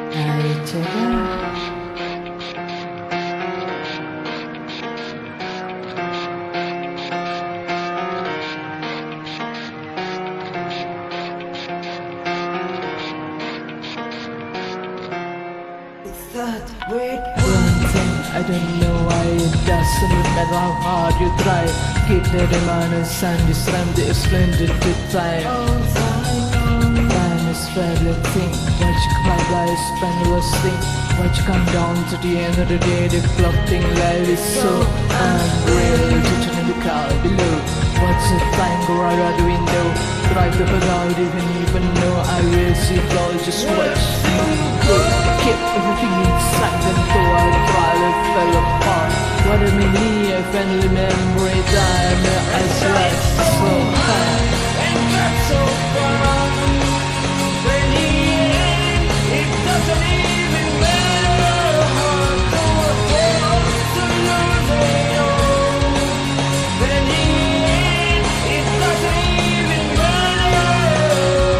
I tell that wait one thing I don't know why it doesn't matter how hard you try. Keep the reminders and this remedy is splendid to time. Time is fairly thing. Watch you come by spend was thing. Watch you come down to the end of the day. The clock thing life is so unreal. Teaching in the car below. Watch the time go right out the window. Drive the hood out even though I will see flow. Just watch you go. Keep everything inside until I try to fell apart. What a mini friendly memory time I slept so high and got so far. When in the end it doesn't even matter how to lose it all. When in the end it doesn't even matter.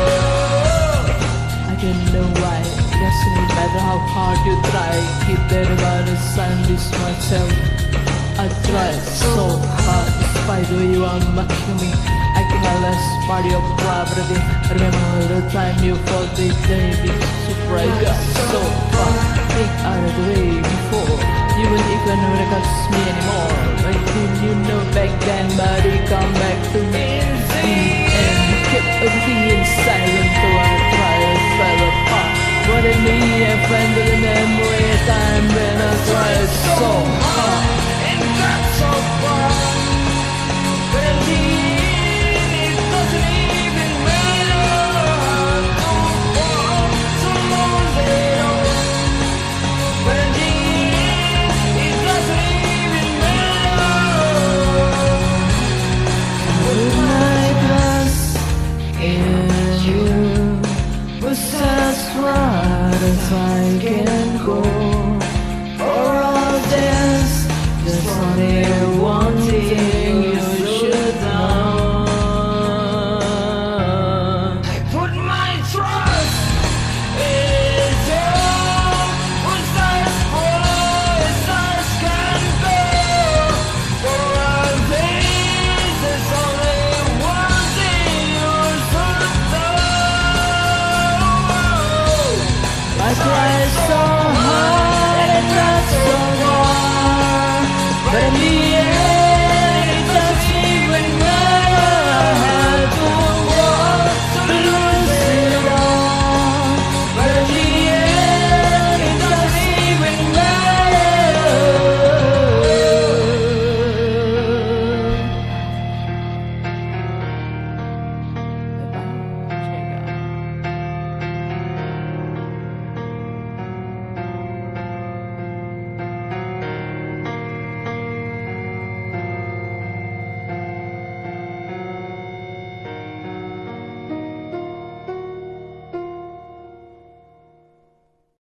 I don't know why. Doesn't matter how hard you try. Keep that about the sun, this myself. I try so hard despite the way you are mocking me. Acting a less party of property. I remember the time you fought the day super I got so far. Think out of the way before. You wouldn't even recognize me anymore. But did you know back then, but you come back to me and keep everything in silence till I try to fell apart. What a me a friend of the memory of time when I tried so hard and got so far. But in the end it doesn't even matter to lose it all. But in the end it doesn't even matter. Put my trust in you was as far as I can go.